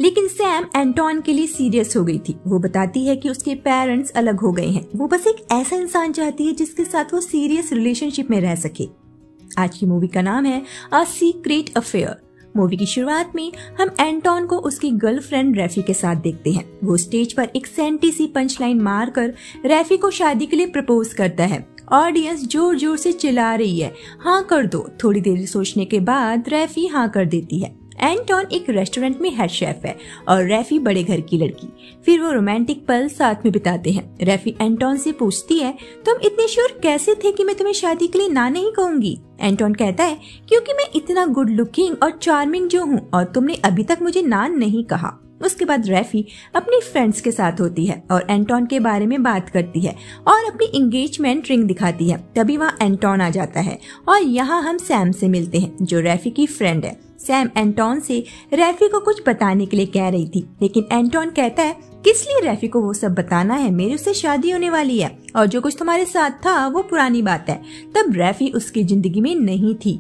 लेकिन Sam Anton के लिए सीरियस हो गई थी। वो बताती है कि उसके पेरेंट्स अलग हो गए हैं। वो बस एक ऐसा इंसान चाहती है जिसके साथ वो सीरियस रिलेशनशिप में रह सके। आज की मूवी का नाम है अ सीक्रेट अफेयर। मूवी की शुरुआत में हम एंटोन को उसकी गर्लफ्रेंड रैफी के साथ देखते हैं। वो स्टेज पर एक सेंटी सी पंच लाइन मारकर रैफी को शादी के लिए प्रपोज करता है। ऑडियंस जोर जोर से चिल्ला रही है, हाँ कर दो। थोड़ी देर सोचने के बाद रैफी हाँ कर देती है। एंटोन एक रेस्टोरेंट में हेड शेफ है और रैफी बड़े घर की लड़की। फिर वो रोमांटिक पल साथ में बिताते हैं। रैफी एंटोन से पूछती है, तुम इतने श्योर कैसे थे कि मैं तुम्हें शादी के लिए ना नहीं कहूंगी? एंटोन कहता है, क्योंकि मैं इतना गुड लुकिंग और चार्मिंग जो हूँ और तुमने अभी तक मुझे ना नहीं कहा। उसके बाद रैफी अपनी फ्रेंड्स के साथ होती है और एंटोन के बारे में बात करती है और अपनी एंगेजमेंट रिंग दिखाती है। तभी वहाँ एंटोन आ जाता है और यहाँ हम सैम से मिलते हैं जो रैफी की फ्रेंड है। सैम एंटोन से रैफी को कुछ बताने के लिए कह रही थी, लेकिन एंटोन कहता है, किस लिए रैफी को वो सब बताना है? मेरी उससे शादी होने वाली है और जो कुछ तुम्हारे साथ था वो पुरानी बात है। तब रैफी उसकी जिंदगी में नहीं थी।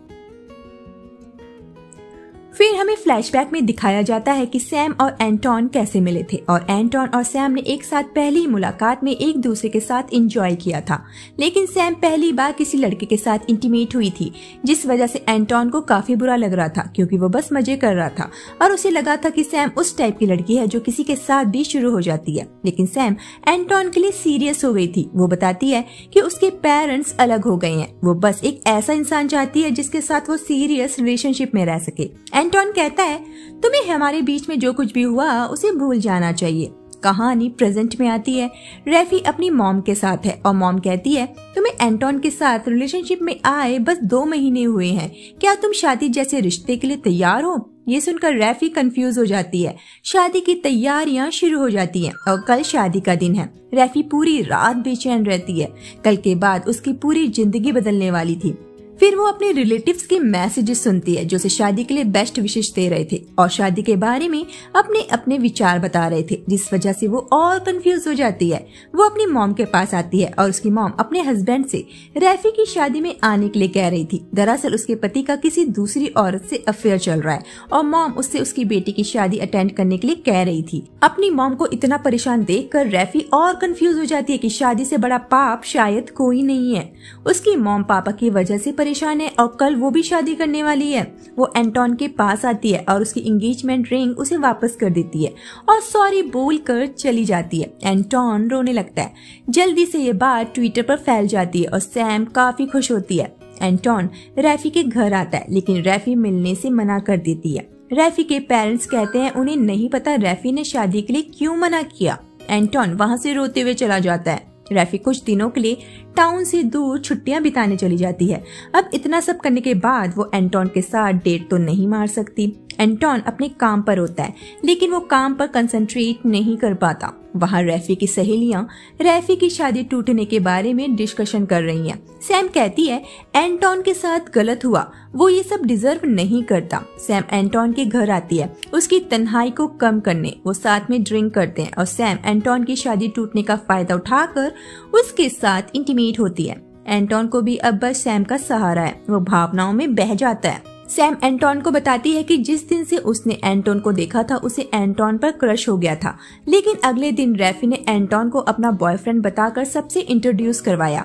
फिर हमें फ्लैशबैक में दिखाया जाता है कि सैम और एंटोन कैसे मिले थे और एंटोन और सैम ने एक साथ पहली मुलाकात में एक दूसरे के साथ एंजॉय किया था। लेकिन सैम पहली बार किसी लड़के के साथ इंटीमेट हुई थी, जिस वजह से एंटोन को काफी बुरा लग रहा था क्योंकि वो बस मजे कर रहा था और उसे लगा था कि सैम उस टाइप की लड़की है जो किसी के साथ भी शुरू हो जाती है। लेकिन सैम एंटोन के लिए सीरियस हो गई थी। वो बताती है कि उसके पेरेंट्स अलग हो गए हैं। वो बस एक ऐसा इंसान चाहती है जिसके साथ वो सीरियस रिलेशनशिप में रह सके। एंटोन कहता है, तुम्हें हमारे बीच में जो कुछ भी हुआ उसे भूल जाना चाहिए। कहानी प्रेजेंट में आती है। रैफी अपनी मॉम के साथ है और मॉम कहती है, तुम्हें एंटोन के साथ रिलेशनशिप में आए बस 2 महीने हुए हैं, क्या तुम शादी जैसे रिश्ते के लिए तैयार हो? ये सुनकर रैफी कंफ्यूज हो जाती है। शादी की तैयारियां शुरू हो जाती हैं और कल शादी का दिन है। रैफी पूरी रात बेचैन रहती है। कल के बाद उसकी पूरी जिंदगी बदलने वाली थी। फिर वो अपने रिलेटिव्स के मैसेजेस सुनती है जो उसे शादी के लिए बेस्ट विशेष दे रहे थे और शादी के बारे में अपने अपने विचार बता रहे थे, जिस वजह से वो और कंफ्यूज हो जाती है। वो अपनी मॉम के पास आती है और उसकी मॉम अपने हस्बैंड से रैफी की शादी में आने के लिए कह रही थी। दरअसल उसके पति का किसी दूसरी औरत से अफेयर चल रहा है और मॉम उससे उसकी बेटी की शादी अटेंड करने के लिए कह रही थी। अपनी मॉम को इतना परेशान देखकर रैफी और कंफ्यूज हो जाती है कि शादी से बड़ा पाप शायद कोई नहीं है। उसकी मॉम पापा की वजह से परेशान है और कल वो भी शादी करने वाली है। वो एंटोन के पास आती है और उसकी एंगेजमेंट रिंग उसे वापस कर देती है और सॉरी बोलकर चली जाती है। एंटोन रोने लगता है। जल्दी से ये बात ट्विटर पर फैल जाती है और सैम काफी खुश होती है। एंटोन रैफी के घर आता है, लेकिन रैफी मिलने से मना कर देती है। रैफी के पेरेंट्स कहते हैं उन्हें नहीं पता रैफी ने शादी के लिए क्यों मना किया। एंटोन वहाँ से रोते हुए चला जाता है। रैफी कुछ दिनों के लिए टाउन से दूर छुट्टियां बिताने चली जाती है। अब इतना सब करने के बाद वो एंटोन के साथ डेट तो नहीं मार सकती। एंटोन अपने काम पर होता है, लेकिन वो काम पर कंसंट्रेट नहीं कर पाता। वहाँ रैफी की सहेलियां रैफी की शादी टूटने के बारे में डिस्कशन कर रही हैं। सैम कहती है एंटोन के साथ गलत हुआ, वो ये सब डिजर्व नहीं करता। सैम एंटोन के घर आती है उसकी तन्हाई को कम करने। वो साथ में ड्रिंक करते हैं और सैम एंटोन की शादी टूटने का फायदा उठाकर उसके साथ इंटीमेट होती है। एंटोन को भी अब बस सैम का सहारा है। वो भावनाओं में बह जाता है। सैम एंटोन को बताती है कि जिस दिन से उसने एंटोन को देखा था उसे एंटोन पर क्रश हो गया था, लेकिन अगले दिन रैफी ने एंटोन को अपना बॉयफ्रेंड बताकर सबसे इंट्रोड्यूस करवाया।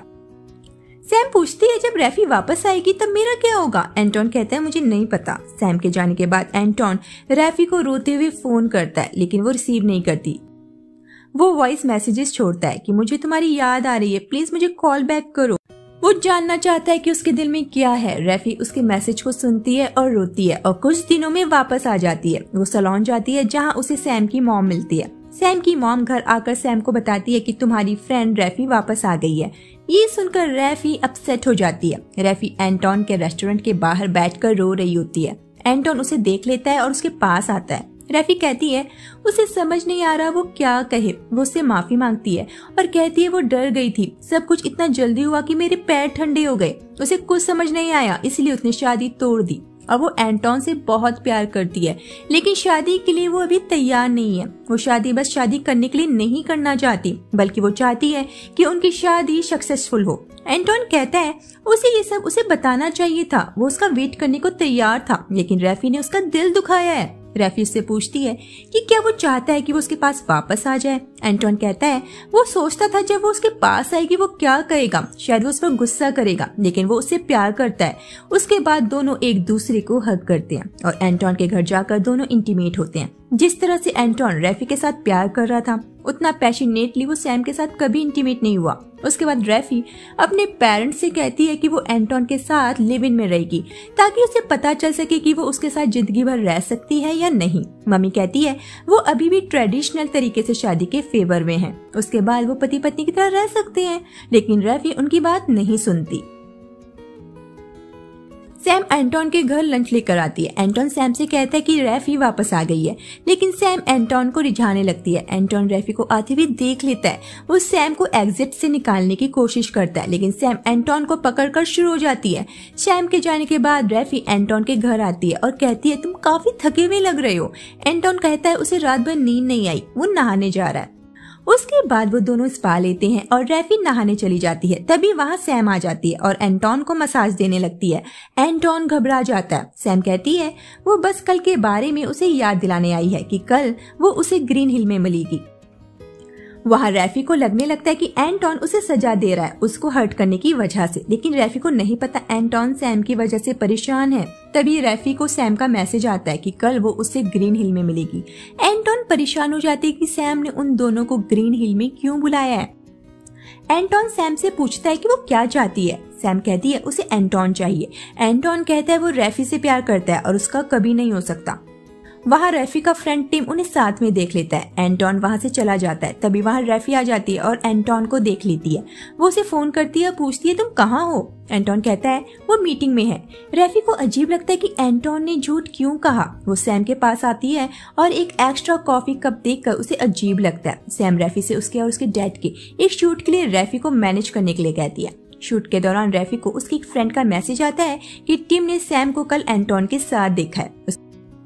सैम पूछती है जब रैफी वापस आएगी तब मेरा क्या होगा? एंटोन कहता है मुझे नहीं पता। सैम के जाने के बाद एंटोन रैफी को रोते हुए फोन करता है, लेकिन वो रिसीव नहीं करती। वो वॉइस मैसेजेस छोड़ता है कि मुझे तुम्हारी याद आ रही है, प्लीज मुझे कॉल बैक करो। वो जानना चाहता है कि उसके दिल में क्या है। रैफी उसके मैसेज को सुनती है और रोती है और कुछ दिनों में वापस आ जाती है। वो सैलून जाती है जहाँ उसे सैम की मॉम मिलती है। सैम की मॉम घर आकर सैम को बताती है कि तुम्हारी फ्रेंड रैफी वापस आ गई है। ये सुनकर रैफी अपसेट हो जाती है। रैफी एंटोन के रेस्टोरेंट के बाहर बैठकर रो रही होती है। एंटोन उसे देख लेता है और उसके पास आता है। रैफी कहती है उसे समझ नहीं आ रहा वो क्या कहे। वो उससे माफी मांगती है और कहती है वो डर गई थी, सब कुछ इतना जल्दी हुआ कि मेरे पैर ठंडे हो गए। उसे कुछ समझ नहीं आया, इसलिए उसने शादी तोड़ दी। और वो एंटोन से बहुत प्यार करती है, लेकिन शादी के लिए वो अभी तैयार नहीं है। वो शादी बस शादी करने के लिए नहीं करना चाहती, बल्कि वो चाहती है कि उनकी शादी सक्सेसफुल हो। एंटोन कहता है उसे ये सब उसे बताना चाहिए था, वो उसका वेट करने को तैयार था, लेकिन रैफी ने उसका दिल दुखाया है। रैफी उससे पूछती है कि क्या वो चाहता है कि वो उसके पास वापस आ जाए। एंटोन कहता है वो सोचता था जब वो उसके पास आएगी वो क्या करेगा, शायद वो उस पर गुस्सा करेगा, लेकिन वो उससे प्यार करता है। उसके बाद दोनों एक दूसरे को हग करते हैं और एंटोन के घर जाकर दोनों इंटीमेट होते हैं। जिस तरह से एंटोन रैफी के साथ प्यार कर रहा था उतना पैशनेटली वो सैम के साथ कभी इंटीमेट नहीं हुआ। उसके बाद रैफी अपने पेरेंट्स से कहती है कि वो एंटोन के साथ लिव इन में रहेगी ताकि उसे पता चल सके कि वो उसके साथ जिंदगी भर रह सकती है या नहीं। मम्मी कहती है वो अभी भी ट्रेडिशनल तरीके से शादी के फेवर में है, उसके बाद वो पति पत्नी की तरह रह सकते हैं, लेकिन रैफी उनकी बात नहीं सुनती। सैम एंटोन के घर लंच लेकर आती है। एंटोन सैम से कहता है कि रैफी वापस आ गई है, लेकिन सैम एंटोन को रिझाने लगती है। एंटोन रैफी को आते हुए देख लेता है। वो सैम को एग्जिट से निकालने की कोशिश करता है, लेकिन सैम एंटोन को पकड़कर शुरू हो जाती है। सैम के जाने के बाद रैफी एंटोन के घर आती है और कहती है तुम काफी थके हुए लग रहे हो। एंटोन कहता है उसे रात भर नींद नहीं आई, वो नहाने जा रहा है। उसके बाद वो दोनों स्पा लेते हैं और रैफी नहाने चली जाती है। तभी वहाँ सैम आ जाती है और एंटोन को मसाज देने लगती है। एंटोन घबरा जाता है। सैम कहती है वो बस कल के बारे में उसे याद दिलाने आई है कि कल वो उसे ग्रीन हिल में मिलेगी। वहाँ रैफी को लगने लगता है कि एंटोन उसे सजा दे रहा है उसको हर्ट करने की वजह से, लेकिन रैफी को नहीं पता एंटोन सैम की वजह से परेशान है। तभी रैफी को सैम का मैसेज आता है कि कल वो उसे ग्रीन हिल में मिलेगी। एंटोन परेशान हो जाती है कि सैम ने उन दोनों को ग्रीन हिल में क्यों बुलाया है। एंटोन सैम से पूछता है कि वो क्या चाहती है। सैम कहती है उसे एंटोन चाहिए। एंटोन कहता है वो रैफी से प्यार करता है और उसका कभी नहीं हो सकता। वहाँ रैफी का फ्रेंड टिम उन्हें साथ में देख लेता है। एंटोन वहाँ से चला जाता है। तभी वहाँ रैफी आ जाती है और एंटोन को देख लेती है। वो उसे फोन करती है, पूछती है तुम कहाँ हो। एंटोन कहता है वो मीटिंग में है। रैफी को अजीब लगता है कि एंटोन ने झूठ क्यों कहा। वो सैम के पास आती है और एक एक्स्ट्रा कॉफी कप देखकर उसे अजीब लगता है। सैम रैफी से उसके और उसके डैड के एक शूट के लिए रैफी को मैनेज करने के लिए कहती है। शूट के दौरान रैफी को उसकी एक फ्रेंड का मैसेज आता है कि टिम ने सैम को कल एंटोन के साथ देखा है।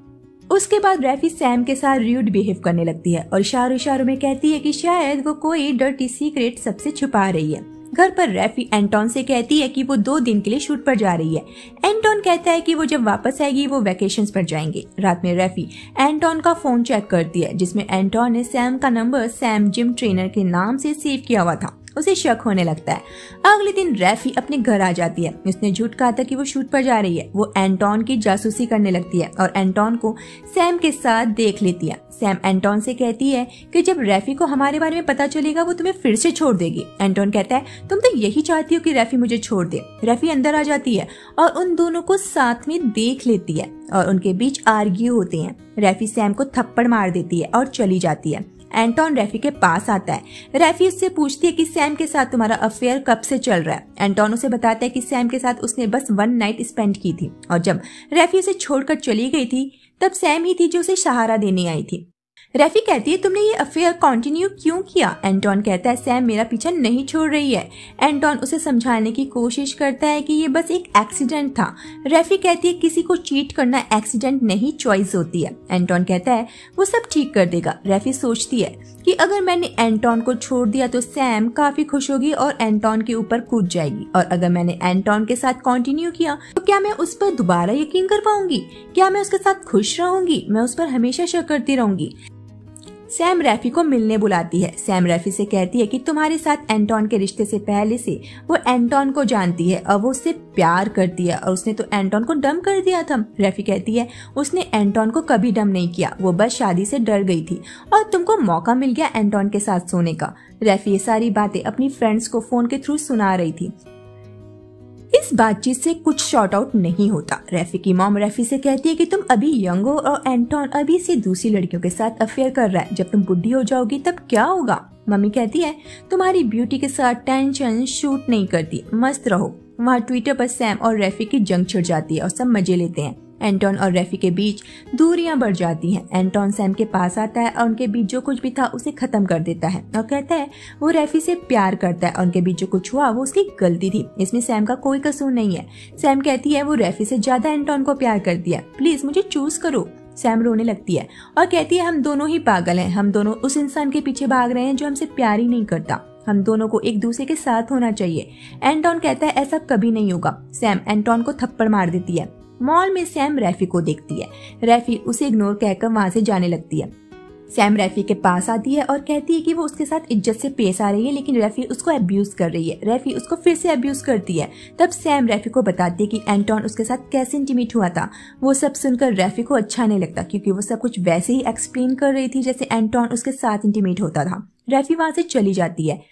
उसके बाद रैफी सैम के साथ रूड बिहेव करने लगती है और इशारों में कहती है कि शायद वो कोई डर्टी सीक्रेट सबसे छुपा रही है। घर पर रैफी एंटोन से कहती है कि वो 2 दिन के लिए शूट पर जा रही है। एंटोन कहता है कि वो जब वापस आएगी वो वेकेशंस पर जाएंगे। रात में रैफी एंटोन का फोन चेक करती है जिसमें एंटोन ने सैम का नंबर सैम जिम ट्रेनर के नाम से सेव किया हुआ था। उसे शक होने लगता है। अगले दिन रैफी अपने घर आ जाती है। उसने झूठ कहा था कि वो शूट पर जा रही है। वो एंटोन की जासूसी करने लगती है और एंटोन को सैम के साथ देख लेती है। सैम एंटोन से कहती है कि जब रैफी को हमारे बारे में पता चलेगा वो तुम्हें फिर से छोड़ देगी। एंटोन कहता है तुम तो यही चाहती हो कि रैफी मुझे छोड़ दे। रैफी अंदर आ जाती है और उन दोनों को साथ में देख लेती है और उनके बीच आर्ग्यू होते हैं। रैफी सैम को थप्पड़ मार देती है और चली जाती है। एंटोन रैफी के पास आता है। रैफी उससे पूछती है कि सैम के साथ तुम्हारा अफेयर कब से चल रहा है। एंटोन उसे बताता है कि सैम के साथ उसने बस 1 नाइट स्पेंड की थी और जब रैफी उसे छोड़कर चली गई थी तब सैम ही थी जो उसे सहारा देने आई थी। रैफी कहती है तुमने ये अफेयर कंटिन्यू क्यों किया। एंटोन कहता है सैम मेरा पीछा नहीं छोड़ रही है। एंटोन उसे समझाने की कोशिश करता है कि ये बस एक एक्सीडेंट था। रैफी कहती है किसी को चीट करना एक्सीडेंट नहीं चॉइस होती है। एंटोन कहता है वो सब ठीक कर देगा। रैफी सोचती है कि अगर मैंने एंटोन को छोड़ दिया तो सैम काफी खुश होगी और एंटोन के ऊपर कूद जाएगी, और अगर मैंने एंटोन के साथ कंटिन्यू किया तो क्या मैं उस पर दोबारा यकीन कर पाऊंगी? क्या मैं उसके साथ खुश रहूंगी? मैं उस पर हमेशा शक करती रहूंगी। सैम रैफी को मिलने बुलाती है। सैम रैफी से कहती है कि तुम्हारे साथ एंटोन के रिश्ते से पहले से वो एंटोन को जानती है और वो उससे प्यार करती है और उसने तो एंटोन को डम कर दिया था। रैफी कहती है उसने एंटोन को कभी डम नहीं किया, वो बस शादी से डर गई थी और तुमको मौका मिल गया एंटोन के साथ सोने का। रैफी ये सारी बातें अपनी फ्रेंड्स को फोन के थ्रू सुना रही थी। इस बातचीत से कुछ शॉर्ट आउट नहीं होता। रैफी की मॉम रैफी से कहती है कि तुम अभी यंग हो और एंटोन अभी से दूसरी लड़कियों के साथ अफेयर कर रहा है। जब तुम बुढ़ी हो जाओगी तब क्या होगा? मम्मी कहती है तुम्हारी ब्यूटी के साथ टेंशन शूट नहीं करती, मस्त रहो। वहाँ ट्विटर पर सैम और रैफी की जंग छिड़ जाती है और सब मजे लेते हैं। एंटोन और रैफी के बीच दूरियां बढ़ जाती हैं। एंटोन सैम के पास आता है और उनके बीच जो कुछ भी था उसे खत्म कर देता है और कहता है वो रैफी से प्यार करता है और उनके बीच जो कुछ हुआ वो उसकी गलती थी, इसमें सैम का कोई कसूर नहीं है। सैम कहती है वो रैफी से ज्यादा एंटोन को प्यार करती है, प्लीज मुझे चूज करो। सैम रोने लगती है और कहती है हम दोनों ही पागल हैं, हम दोनों उस इंसान के पीछे भाग रहे हैं जो हमसे प्यार ही नहीं करता, हम दोनों को एक दूसरे के साथ होना चाहिए। एंटोन कहता है ऐसा कभी नहीं होगा। सैम एंटोन को थप्पड़ मार देती है। मॉल में सैम रैफी को देखती है। रैफी उसे इग्नोर कहकर वहां से जाने लगती है। सैम रैफी के पास आती है और कहती है कि वो उसके साथ इज्जत से पेश आ रही है, लेकिन रैफी उसको अब्यूज कर रही है। रैफी उसको फिर से अब्यूज करती है। तब सैम रैफी को बताती है कि एंटोन उसके साथ कैसे इंटीमेट हुआ था। वो सब सुनकर रैफी को अच्छा नहीं लगता, क्योंकि वो सब कुछ वैसे ही एक्सप्लेन कर रही थी जैसे एंटोन उसके साथ इंटीमेट होता था। रैफी वहां से चली जाती है।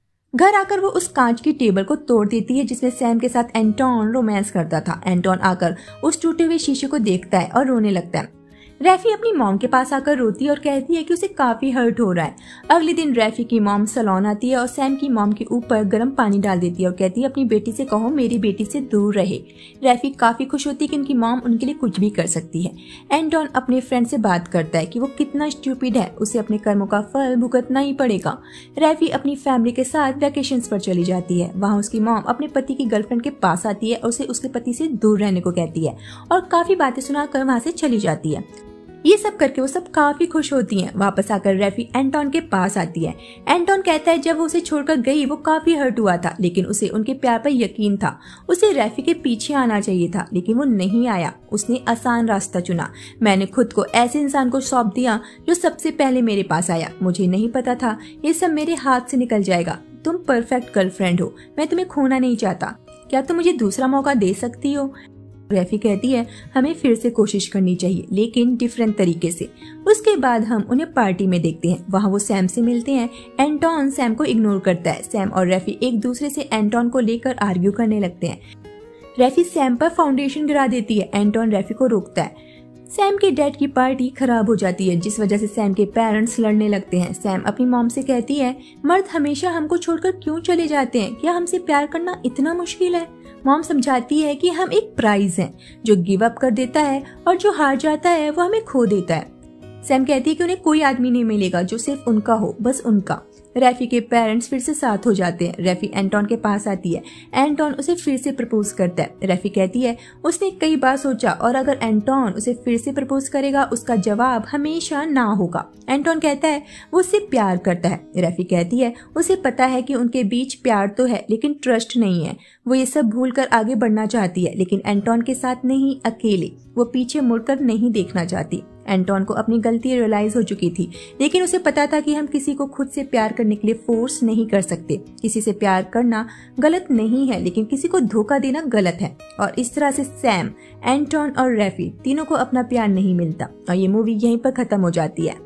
घर आकर वो उस कांच की टेबल को तोड़ देती है जिसमें सैम के साथ एंटोन रोमांस करता था। एंटोन आकर उस टूटे हुए शीशे को देखता है और रोने लगता है। रैफी अपनी मॉम के पास आकर रोती है और कहती है कि उसे काफी हर्ट हो रहा है। अगले दिन रैफी की मॉम सैलून आती है और सैम की मॉम के ऊपर गर्म पानी डाल देती है और कहती है अपनी बेटी से कहो मेरी बेटी से दूर रहे। रैफी काफी खुश होती है कि उनकी मॉम उनके लिए कुछ भी कर सकती है। एंटोन अपने फ्रेंड से बात करता है कि वो कितना स्टूपिड है, उसे अपने कर्मों का फल भुगतना ही पड़ेगा। रैफी अपनी फैमिली के साथ वैकेशंस पर चली जाती है। वहाँ उसकी मॉम अपने पति की गर्लफ्रेंड के पास आती है और उसे उसके पति से दूर रहने को कहती है और काफी बातें सुनाकर वहाँ से चली जाती है। ये सब करके वो सब काफी खुश होती हैं। वापस आकर रैफी एंटोन के पास आती है। एंटोन कहता है जब वो उसे छोड़कर गई वो काफी हर्ट हुआ था, लेकिन उसे उनके प्यार पर यकीन था। उसे रैफी के पीछे आना चाहिए था, लेकिन वो नहीं आया। उसने आसान रास्ता चुना। मैंने खुद को ऐसे इंसान को सौंप दिया जो सबसे पहले मेरे पास आया। मुझे नहीं पता था ये सब मेरे हाथ से निकल जाएगा। तुम परफेक्ट गर्लफ्रेंड हो, मैं तुम्हें खोना नहीं चाहता। क्या तुम मुझे दूसरा मौका दे सकती हो? रैफी कहती है हमें फिर से कोशिश करनी चाहिए, लेकिन डिफरेंट तरीके से। उसके बाद हम उन्हें पार्टी में देखते हैं। वहाँ वो सैम से मिलते हैं। एंटोन सैम को इग्नोर करता है। सैम और रैफी एक दूसरे से एंटोन को लेकर आर्ग्यू करने लगते हैं। रैफी सैम पर फाउंडेशन गिरा देती है। एंटोन रैफी को रोकता है। सैम के डैड की पार्टी खराब हो जाती है, जिस वजह से सैम के पेरेंट्स लड़ने लगते हैं। सैम अपनी मॉम से कहती है मर्द हमेशा हमको छोड़कर क्यों चले जाते हैं? क्या हमसे प्यार करना इतना मुश्किल है? मॉम समझाती है कि हम एक प्राइज हैं जो गिव अप कर देता है और जो हार जाता है वो हमें खो देता है। सैम कहती है कि उन्हें कोई आदमी नहीं मिलेगा जो सिर्फ उनका हो, बस उनका। रैफी के पेरेंट्स फिर से साथ हो जाते हैं। रैफी एंटोन के पास आती है। एंटोन उसे फिर से प्रपोज करता है। रैफी कहती है उसने कई बार सोचा और अगर एंटोन उसे फिर से प्रपोज करेगा उसका जवाब हमेशा ना होगा। एंटोन कहता है वो उससे प्यार करता है। रैफी कहती है उसे पता है कि उनके बीच प्यार तो है लेकिन ट्रस्ट नहीं है। वो ये सब भूलकर आगे बढ़ना चाहती है, लेकिन एंटोन के साथ नहीं, अकेले। वो पीछे मुड़कर नहीं देखना चाहती। एंटोन को अपनी गलती रियलाइज हो चुकी थी, लेकिन उसे पता था कि हम किसी को खुद से प्यार करने के लिए फोर्स नहीं कर सकते। किसी से प्यार करना गलत नहीं है, लेकिन किसी को धोखा देना गलत है। और इस तरह से सैम, एंटोन और रैफी तीनों को अपना प्यार नहीं मिलता और ये मूवी यहीं पर खत्म हो जाती है।